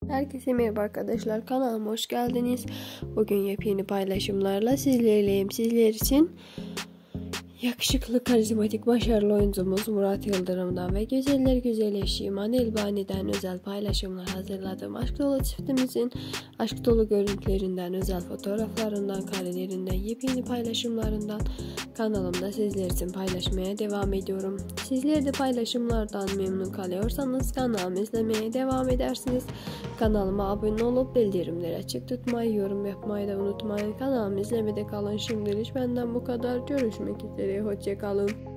Herkese merhaba arkadaşlar, kanalıma hoş geldiniz. Bugün yepyeni paylaşımlarla sizlerleyim. Sizler için yakışıklı, karizmatik, başarılı oyuncumuz Murat Yıldırım'dan ve güzeller güzel eşi İman Elbani'den özel paylaşımlar hazırladım. Aşk dolu çiftimizin aşk dolu görüntülerinden, özel fotoğraflarından, karelerinden, yepyeni paylaşımlarından kanalımda sizler için paylaşmaya devam ediyorum. Sizler de paylaşımlardan memnun kalıyorsanız kanalımı izlemeye devam edersiniz. Kanalıma abone olup bildirimleri açık tutmayı, yorum yapmayı da unutmayın. Kanalımı izlemede kalın. Şimdilik benden bu kadar. Görüşmek üzere. Hoşça kalın.